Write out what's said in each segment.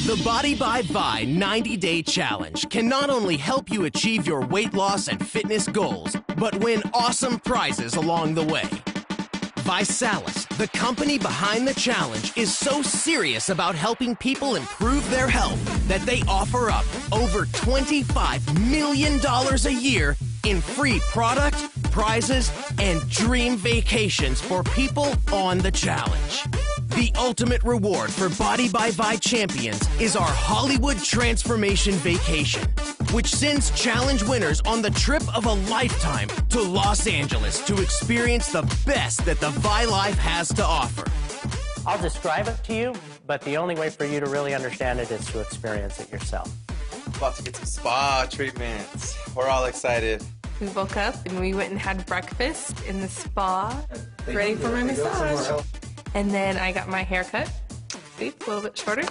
The Body by Vi 90-Day Challenge can not only help you achieve your weight loss and fitness goals, but win awesome prizes along the way. Visalis, the company behind the challenge, is so serious about helping people improve their health that they offer up over $25 million a year in free product, prizes, and dream vacations for people on the challenge. The ultimate reward for Body by Vi champions is our Hollywood Transformation Vacation, which sends challenge winners on the trip of a lifetime to Los Angeles to experience the best that the Vi life has to offer. I'll describe it to you, but the only way for you to really understand it is to experience it yourself. About to get some spa treatments. We're all excited. We woke up and we went and had breakfast in the spa, ready for my massage. And then I got my hair cut. See, a little bit shorter.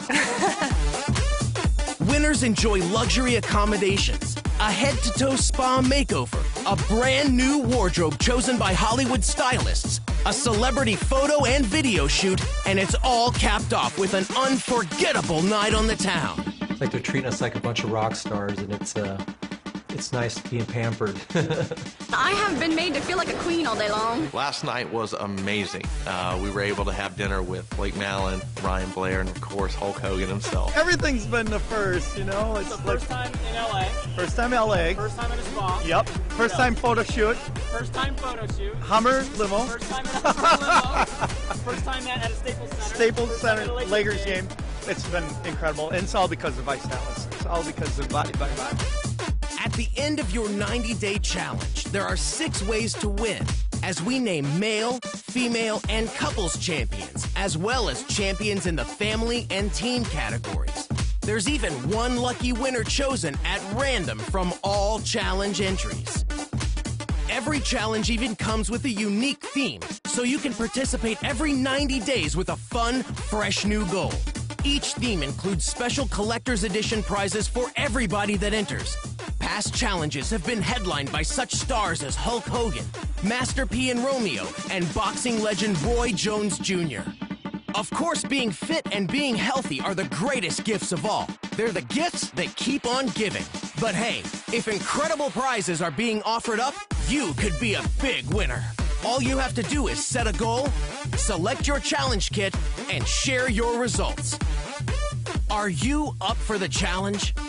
Winners enjoy luxury accommodations, a head-to-toe spa makeover, a brand new wardrobe chosen by Hollywood stylists, a celebrity photo and video shoot, and it's all capped off with an unforgettable night on the town. It's like they're treating us like a bunch of rock stars, and it's nice being pampered. I have been made to feel like a queen all day long. Last night was amazing. We were able to have dinner with Blake Mallon, Ryan Blair, and of course Hulk Hogan himself. Everything's been the first, you know. It's the first time in LA. First time LA. First time at a spa. Yep. First time photo shoot. First time photo shoot. Hummer limo. First time at a Hummer limo. First time at a Staples Center. Staples Center Lakers game. It's been incredible, and it's all because of Visalis. It's all because of Body by Vi. At the end of your 90-day challenge, there are 6 ways to win, as we name male, female, and couples champions, as well as champions in the family and team categories. There's even one lucky winner chosen at random from all challenge entries. Every challenge even comes with a unique theme, so you can participate every 90 days with a fun, fresh new goal. Each theme includes special collector's edition prizes for everybody that enters. Past challenges have been headlined by such stars as Hulk Hogan, Master P and Romeo, and boxing legend Roy Jones Jr. Of course, being fit and being healthy are the greatest gifts of all. They're the gifts that keep on giving. But hey, if incredible prizes are being offered up, you could be a big winner. All you have to do is set a goal, select your challenge kit, and share your results. Are you up for the challenge?